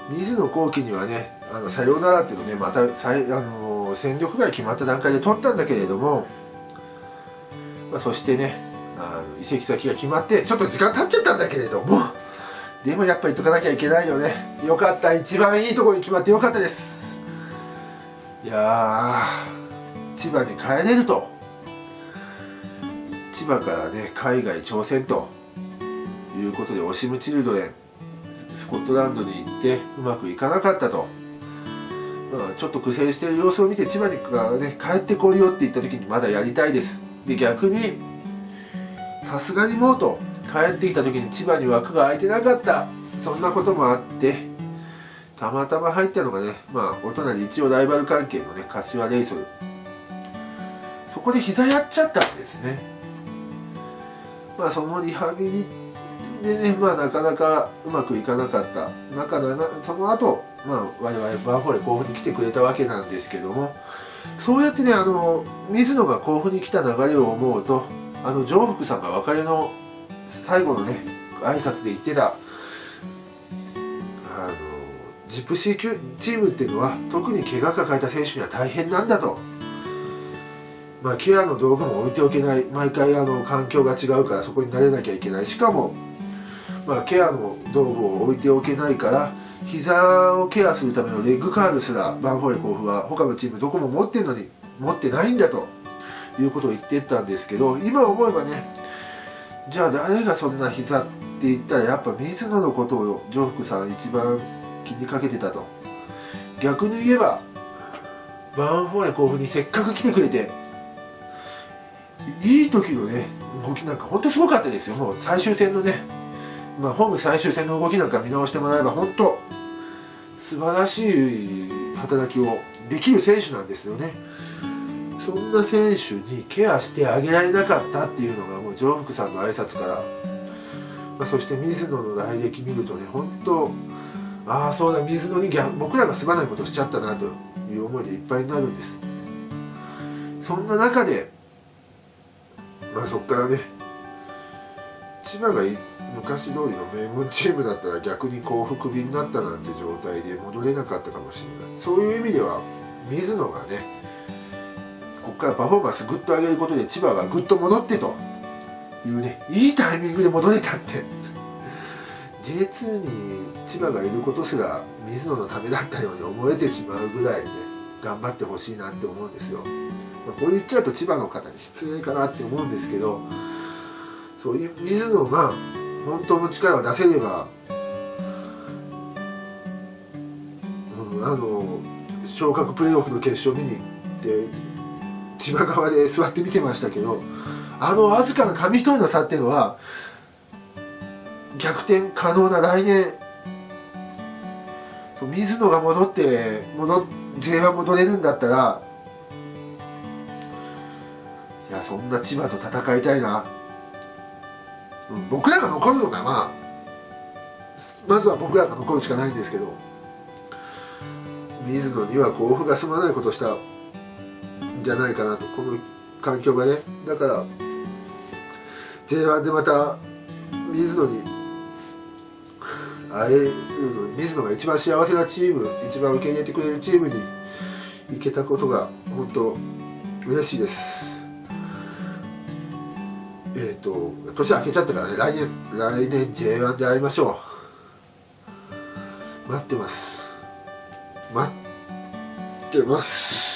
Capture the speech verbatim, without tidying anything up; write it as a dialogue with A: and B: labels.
A: 水野幸輝にはね、あのさようならっていうのね、またさいあの戦力外決まった段階で取ったんだけれども、まあ、そしてね、あの移籍先が決まってちょっと時間経っちゃったんだけれども、でもやっぱり言っとかなきゃいけないよね。よかった、一番いいところに決まってよかったです。いやー、千葉に帰れると、千葉からね海外挑戦ということで、オシムチルドレンスコットランドに行ってうまくいかなかったと、まあ、ちょっと苦戦している様子を見て千葉にからね帰ってこいよって言った時にまだやりたいです。で逆にさすがにもうと帰ってきた時に千葉に枠が空いてなかった、そんなこともあってたまたま入ったのがね、まあお隣一応ライバル関係のね柏レイソル、そこで膝やっちゃったんですね。まあそのリハビリでね、まあなかなかうまくいかなかった中で、その後、まあ我々ヴァンフォーレ甲府に来てくれたわけなんですけども、そうやってね、あの水野が甲府に来た流れを思うと、あの城福さんが別れの最後のね挨拶で言ってた、あのジプシーチームっていうのは特に怪我抱えた選手には大変なんだと。まあ、ケアの道具も置いておけない、毎回あの環境が違うからそこに慣れなきゃいけない、しかも、まあ、ケアの道具を置いておけないから膝をケアするためのレッグカールすらヴァンフォーレ甲府は他のチームどこも持ってるのに持ってないんだということを言ってたんですけど、今思えばね、じゃあ誰がそんな膝って言ったらやっぱ水野のことを城福さん一番気にかけてたと。逆に言えばヴァンフォーレ甲府にせっかく来てくれて、いい時のね動きなんか本当すごかったですよ。もう最終戦のね、まあ、ホーム最終戦の動きなんか見直してもらえば本当素晴らしい働きをできる選手なんですよね。そんな選手にケアしてあげられなかったっていうのがもう城福さんの挨拶から、まあ、そして水野の来歴見るとね、本当ああそうだ、水野に僕らがすまないことしちゃったなという思いでいっぱいになるんです。そんな中でまあそこからね、千葉が昔通りの名門チームだったら逆に甲府クビになったなんて状態で戻れなかったかもしれない。そういう意味では水野がね、ここからパフォーマンスグッと上げることで千葉がグッと戻ってというね、いいタイミングで戻れたって。ジェイツー に千葉がいることすら水野のためだったように思えてしまうぐらいね、頑張ってほしいなって思うんですよ。まあ、こう言っちゃうと千葉の方に失礼かなって思うんですけど、そういう水野が本当の力を出せれば、うん、あの昇格プレーオフの決勝見に行って千葉側で座って見てましたけど、あのわずかな紙一重の差っていうのは逆転可能な来年、水野が戻って戻 ジェイワン 戻れるんだったら、いやそんな千葉と戦いたいな。うん、僕らが残るのがまあまずは僕らが残るしかないんですけど、水野には甲府がすまないことをしたんじゃないかなと、この環境がね。だから ジェイワン でまた水野に会えるのに、水野が一番幸せなチーム、一番受け入れてくれるチームに行けたことが本当嬉しいです。えっと年明けちゃったからね、来年来年 ジェイワン で会いましょう。待ってます待ってます。